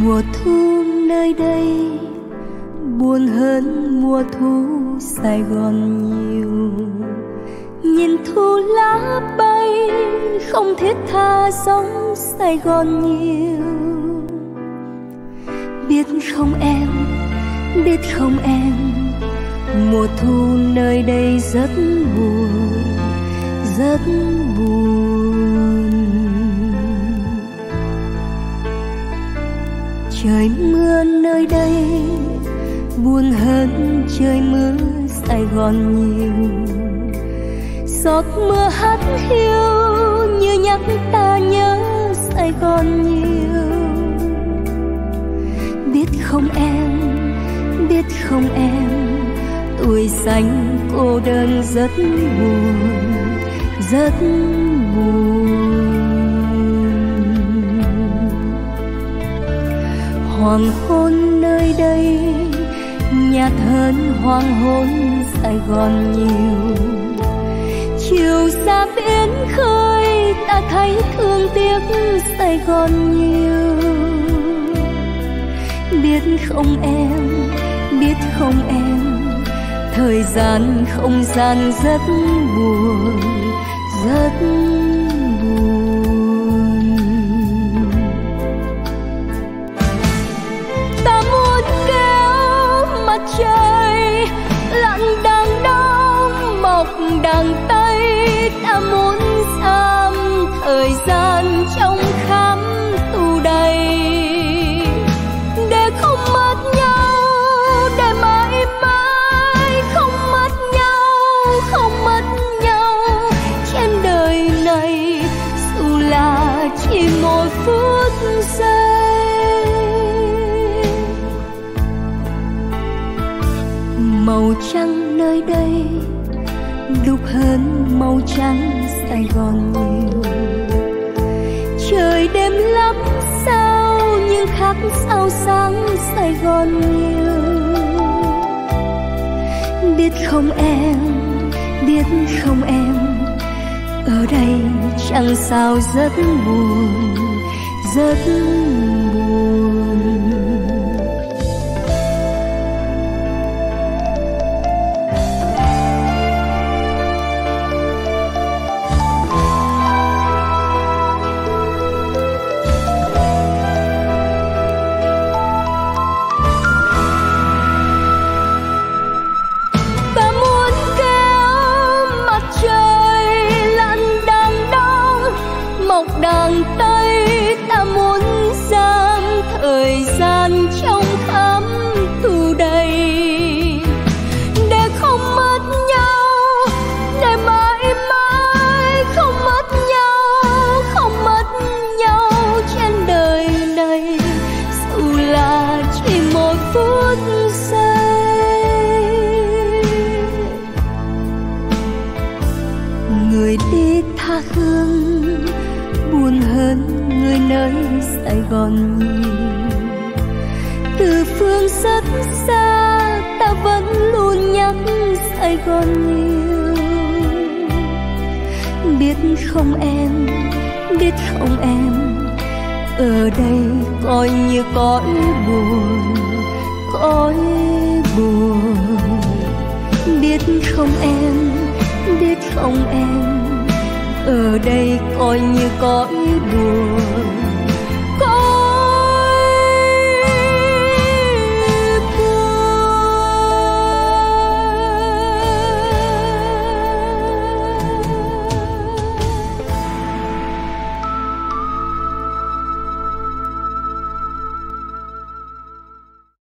Mùa thu nơi đây buồn hơn mùa thu Sài Gòn nhiều. Nhìn thu lá bay không thiết tha giống Sài Gòn nhiều. Biết không em, biết không em, mùa thu nơi đây rất buồn, rất buồn. Trời mưa nơi đây buồn hơn trời mưa Sài Gòn nhiều. Giọt mưa hắt hiu như nhắc ta nhớ Sài Gòn nhiều. Biết không em, biết không em, tuổi xanh cô đơn rất buồn, rất buồn. Hoàng hôn nơi đây nhạt hơn hoàng hôn Sài Gòn nhiều. Chiều xa biển khơi ta thấy thương tiếc Sài Gòn nhiều. Biết không em, biết không em, thời gian không gian rất buồn, rất buồn. Ta muốn kéo mặt trời lặn đằng đông mọc đằng tây. Ta muốn giam thời gian trong khám tù đầy, để không mất nhau, để mãi mãi không mất nhau, không mất nhau trên đời này, dù là chỉ một phút giây. Màu trắng nơi đây đục hơn màu trắng Sài Gòn nhiều. Trời đêm lắm sao nhưng khác sao sáng Sài Gòn nhiều. Biết không em, biết không em, ở đây chẳng sao rất buồn, rất buồn. Đằng Tây ta muốn giam thời gian trong khám tù đầy, để không mất nhau, để mãi mãi không mất nhau, không mất nhau trên đời này, dù là chỉ một phút giây. Người đi tha hương buồn hơn người nơi Sài Gòn nhiều. Từ phương rất xa ta vẫn luôn nhắc Sài Gòn nhiều. Biết không em, biết không em, ở đây coi như cõi buồn, cõi buồn. Biết không em, biết không em, ở đây coi như cõi buồn,